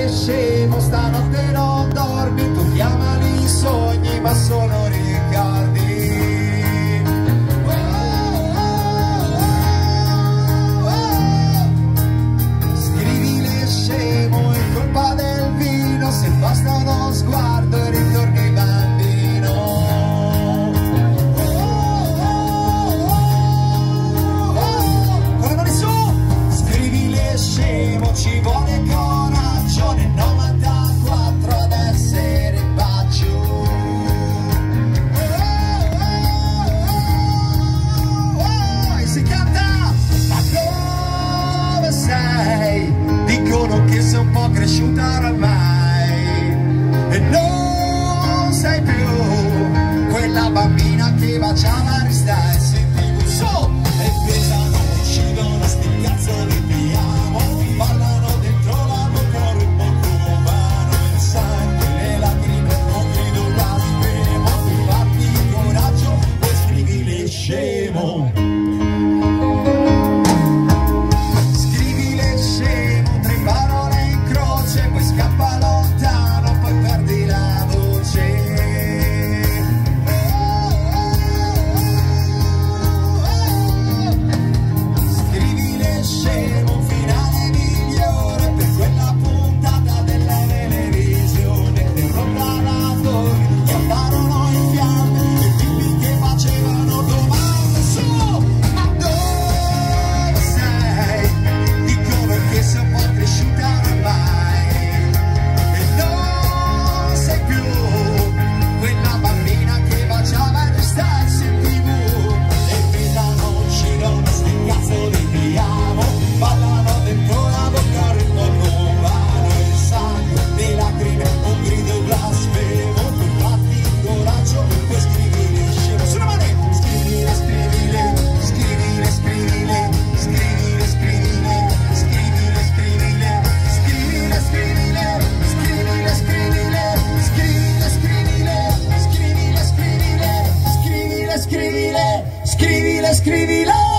scemo, stanotte non dormi, tu chiamali sogni ma sono ricordi. Scrivile scemo, è colpa del vino, se basta uno sguardo e ritorni bambino. Con le mani su! Scrivile scemo, ci vuole coraggio nel 94 ad essere bacio. E si canta! Ma dove sei? Dicono che sei un po' cresciuta oramai e non sei più quella bambina che baciava rista e sentivo su e pesano, uccidono sti cazzo di piamo, parlano dentro la bocca, rubo cubano, il sangue, le lacrime, non grido blasfemo, tu fatti coraggio e scrivile scemo. Scrivile scemo, 3 parole in croce, poi scappa lontano, poi perdi la voce. Scrivile scemo, un finale migliore per quella puntata della televisione che rotta la torre, che andarono in fiamme e tipi che facevano domande su. Ma dove sei? Dicono che sei un po' cresciuta ormai e non sei più quella bambina che baciava il Stars in TV e pesano, uccidono sti cazzo di piamo, ballano dentro la bocca al ritmo romano, il sangue, le lacrime, un grido blasfemo, tu fatti coraggio, poi scrivile scemo. Sulla mano! Scrivile, scrivile, scrivile, scrivile, scrivile, scrivile, scrivile, scrivile, scrivile, scrivile, scrivile, scrivile, scrivile, scrivile, scrivile, scrivile, scrivile, scrivile, scrivile.